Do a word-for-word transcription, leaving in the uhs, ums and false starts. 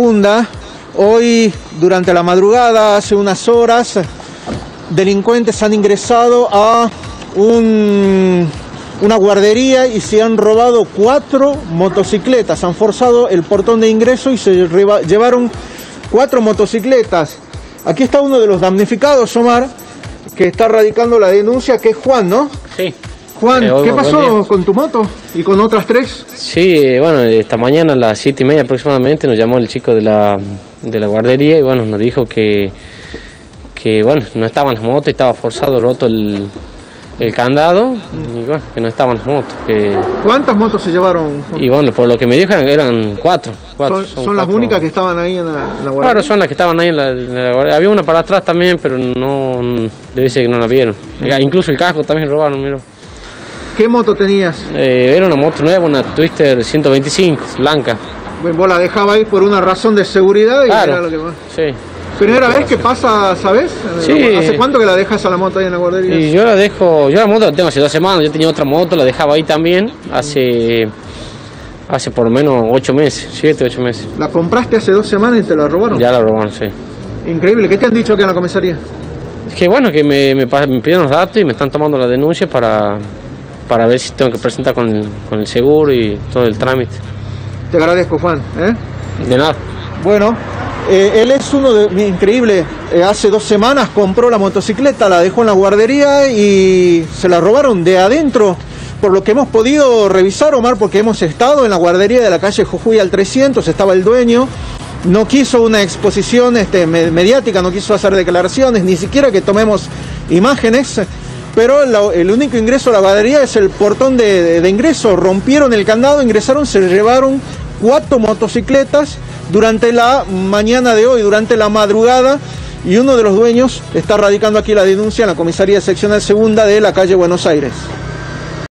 segunda. Hoy, durante la madrugada, hace unas horas, delincuentes han ingresado a un, una guardería y se han robado cuatro motocicletas. Han forzado el portón de ingreso y se llevaron cuatro motocicletas. Aquí está uno de los damnificados, Omar, que está radicando la denuncia, que es Juan, ¿no? Sí. Juan, eh, ¿qué pasó con tu moto y con otras tres? Sí, eh, bueno, esta mañana a las siete y media aproximadamente nos llamó el chico de la, de la guardería y bueno, nos dijo que, que bueno, no estaban las motos, estaba forzado, roto el, el candado y bueno, que no estaban las motos. Que... ¿Cuántas motos se llevaron? Y bueno, por lo que me dijeron eran cuatro. cuatro ¿Son, son son cuatro. las únicas que estaban ahí en la, en la guardería? Claro, son las que estaban ahí en la, en la guardería. Había una para atrás también, pero no, debe ser que no la vieron. Mm. Incluso el casco también robaron, mira. ¿Qué moto tenías? Eh, era una moto nueva, una Twister ciento veinticinco, blanca. Bueno, vos la dejabas ahí por una razón de seguridad y claro, era lo que más. Sí. ¿Primera vez que pasa, sabes? Sí. ¿Hace cuánto que la dejas a la moto ahí en la guardería? Y yo la dejo, yo la moto la tengo hace dos semanas, yo tenía otra moto, la dejaba ahí también, hace, hace por lo menos ocho meses, siete, ocho meses. ¿La compraste hace dos semanas y te la robaron? Ya la robaron, sí. Increíble, ¿qué te han dicho aquí en la comisaría? Es que bueno, que me, me, me pidieron los datos y me están tomando la denuncia para... para ver si tengo que presentar con el, con el seguro y todo el trámite. Te agradezco, Juan. ¿eh? De nada. Bueno, eh, él es uno de... Increíble, eh, hace dos semanas compró la motocicleta, la dejó en la guardería y se la robaron de adentro. Por lo que hemos podido revisar, Omar, porque hemos estado en la guardería de la calle Jujuy al trescientos, estaba el dueño, no quiso una exposición este, mediática, no quiso hacer declaraciones, ni siquiera que tomemos imágenes. Pero la, el único ingreso a la guardería es el portón de, de, de ingreso. Rompieron el candado, ingresaron, se llevaron cuatro motocicletas durante la mañana de hoy, durante la madrugada. Y uno de los dueños está radicando aquí la denuncia en la comisaría seccional segunda de la calle Buenos Aires.